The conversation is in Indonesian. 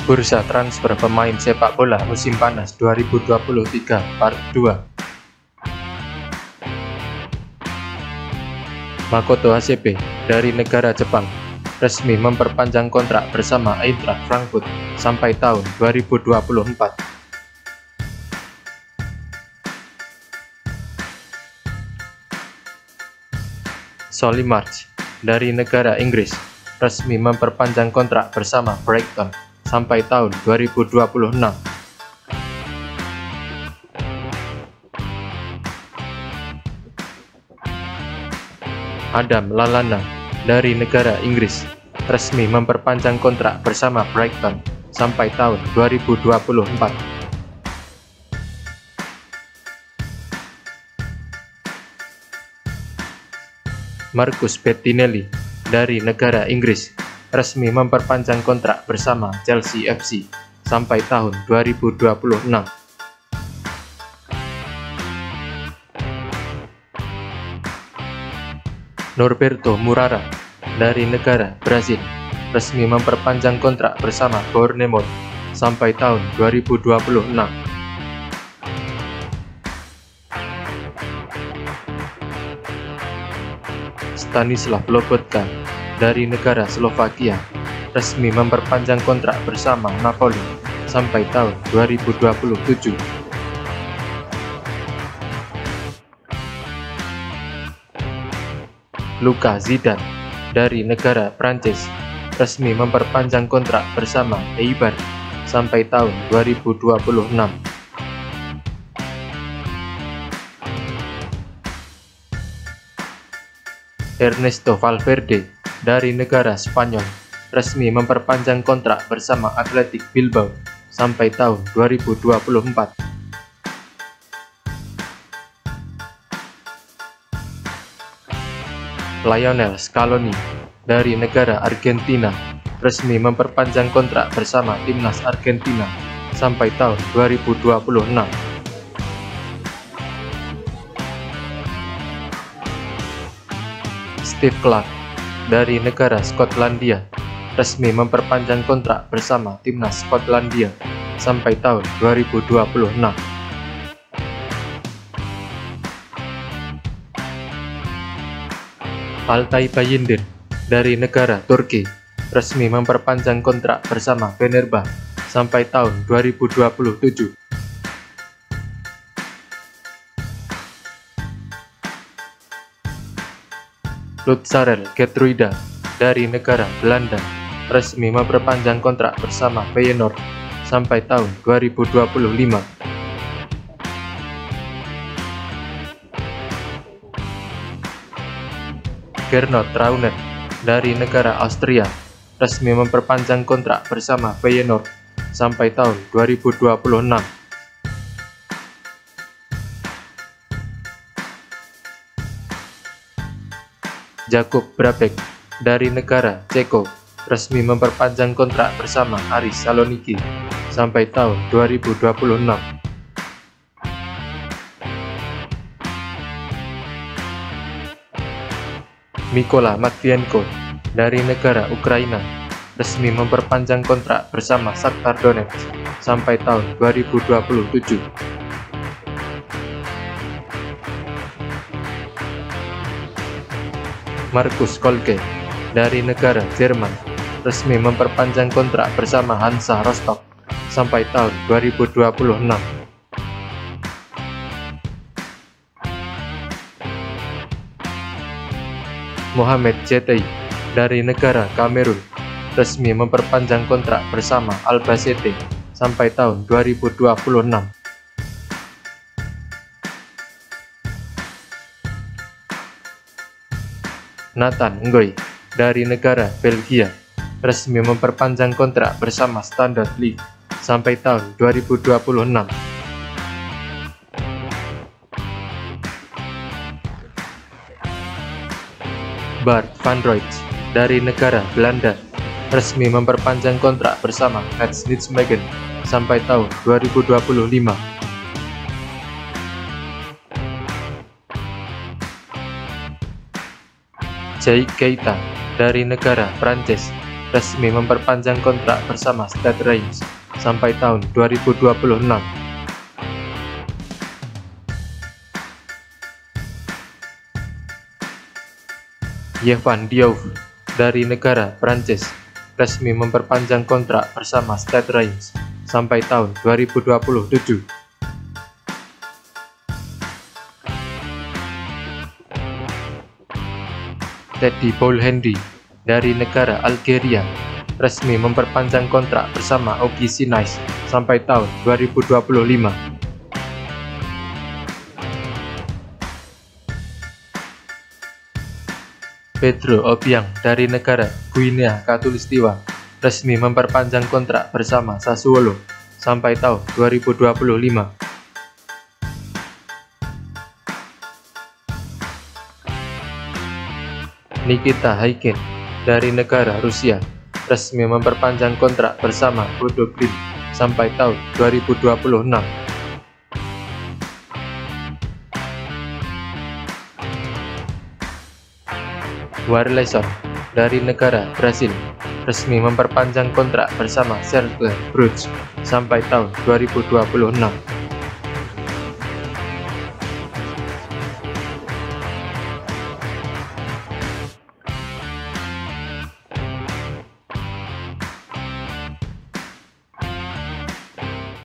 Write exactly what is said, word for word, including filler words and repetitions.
Bursa transfer pemain sepak bola musim panas dua ribu dua puluh tiga Part dua. Makoto H C P dari negara Jepang resmi memperpanjang kontrak bersama Eintracht Frankfurt sampai tahun dua ribu dua puluh empat. Solly March dari negara Inggris resmi memperpanjang kontrak bersama Brighton sampai tahun dua ribu dua puluh enam. Adam Lallana dari negara Inggris resmi memperpanjang kontrak bersama Brighton sampai tahun dua ribu dua puluh empat. Marcus Bettinelli dari negara Inggris resmi memperpanjang kontrak bersama Chelsea F C sampai tahun dua ribu dua puluh enam. Norberto Moreira dari negara Brasil resmi memperpanjang kontrak bersama Bournemouth sampai tahun dua ribu dua puluh enam. Stanislav Lobotka dari negara Slovakia resmi memperpanjang kontrak bersama Napoli sampai tahun dua ribu dua puluh tujuh. Luka Zidane dari negara Prancis resmi memperpanjang kontrak bersama Eibar sampai tahun dua ribu dua puluh enam. Ernesto Valverde dari negara Spanyol resmi memperpanjang kontrak bersama Athletic Bilbao sampai tahun dua ribu dua puluh empat. Lionel Scaloni dari negara Argentina resmi memperpanjang kontrak bersama timnas Argentina sampai tahun dua ribu dua puluh enam. Steve Clarke dari negara Skotlandia resmi memperpanjang kontrak bersama timnas Skotlandia sampai tahun dua ribu dua puluh enam. Altay Bayindir dari negara Turki resmi memperpanjang kontrak bersama Fenerbahce sampai tahun dua ribu dua puluh tujuh. Lutsarel Geertruida dari negara Belanda resmi memperpanjang kontrak bersama Feyenoord sampai tahun dua ribu dua puluh lima. Gernot Trauner dari negara Austria resmi memperpanjang kontrak bersama Feyenoord sampai tahun dua ribu dua puluh enam. Jakub Brabek dari negara Ceko resmi memperpanjang kontrak bersama Aris Saloniki sampai tahun dua ribu dua puluh enam. Mikola Matvienko dari negara Ukraina resmi memperpanjang kontrak bersama Shakhtar Donetsk sampai tahun dua ribu dua puluh tujuh. Markus Kolke dari negara Jerman resmi memperpanjang kontrak bersama Hansa Rostock sampai tahun dua ribu dua puluh enam. Mohamed Jetai dari negara Kamerun resmi memperpanjang kontrak bersama Albacete sampai tahun dua ribu dua puluh enam. Nathan Ngoy dari negara Belgia resmi memperpanjang kontrak bersama Standard Liège sampai tahun dua ribu dua puluh enam. Bart van Royce dari negara Belanda resmi memperpanjang kontrak bersama Nets Nijmegen sampai tahun dua ribu dua puluh lima. Jay Keita dari negara Prancis resmi memperpanjang kontrak bersama Stade Reims sampai tahun dua ribu dua puluh enam. Yvan Diouf dari negara Prancis resmi memperpanjang kontrak bersama Stade Reims sampai tahun dua ribu dua puluh tujuh. Teddy Boulhendi dari negara Algeria resmi memperpanjang kontrak bersama O G C Nice sampai tahun dua ribu dua puluh lima. Pedro Obiang dari negara Guinea Khatulistiwa resmi memperpanjang kontrak bersama Sassuolo sampai tahun dua ribu dua puluh lima. Nikita Haikin dari negara Rusia resmi memperpanjang kontrak bersama Bodo Glimt sampai tahun dua ribu dua puluh enam. Warleson dari negara Brasil resmi memperpanjang kontrak bersama Cercle Brugge sampai tahun dua ribu dua puluh enam.